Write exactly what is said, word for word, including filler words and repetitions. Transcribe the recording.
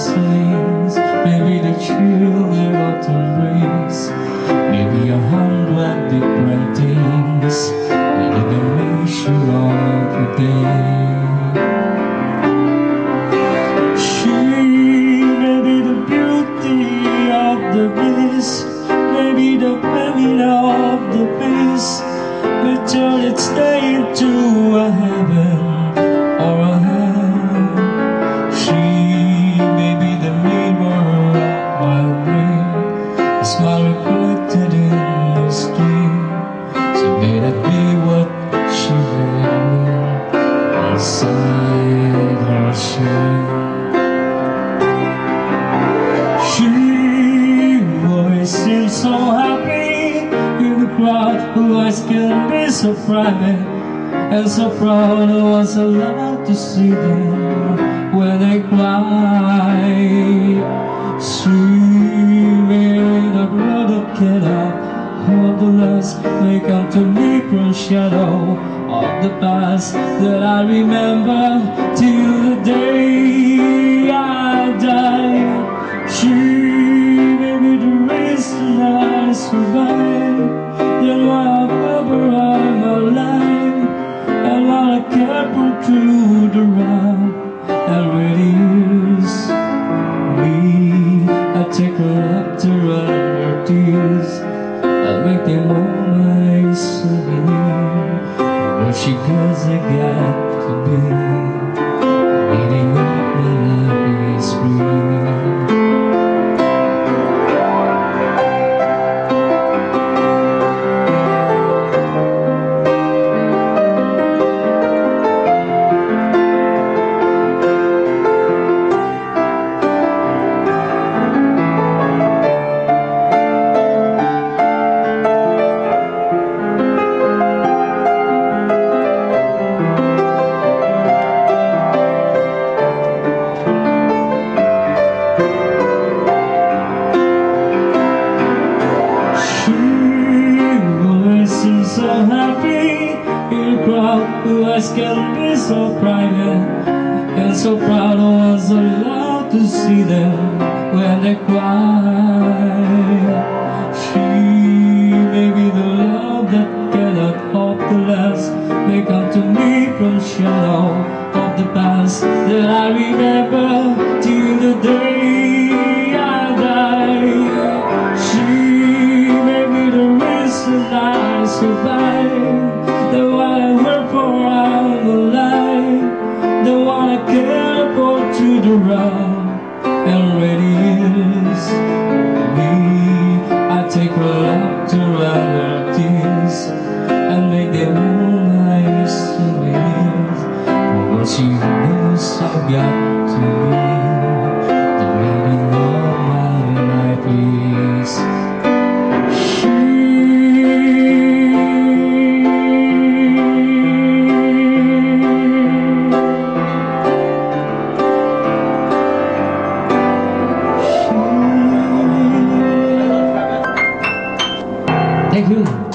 swings, maybe the chill of autumn breeze, maybe a hundred different things that are the measure of the day. She may be the beauty of the beast, maybe the memory of the beast, may turn its day into a heaven or a hell. She may be the mirror of my brain, a smile reflected in the stream. So may that be what she read inside her shame. She always seems so happy in the crowd, who eyes can be so private and so proud. I was allowed to see them when they cry. She made a brother get up, all the less may come to me from shadow of the past that I remember till the day I die. She may be the reason I survive, then why I remember I'm alive, and while I kept her through the ride, and with years me, I take her up to run her tears, I make them all my souvenir. Where she goes, I got to be eating up my life is free. So happy in a crowd, who eyes can be so private and so proud. I was allowed to see them when they cry. She may be the love that cannot hope to last, may come to me from shadow of the past that I remember till the day I die. She may be the reason I survive, the one I work for, I'm alive, the one I care for to the round, and ready is me. I take her love to run her tears, and make them all my souvenirs. For what she knows I've got to be, the meaning of my life is. Thank you.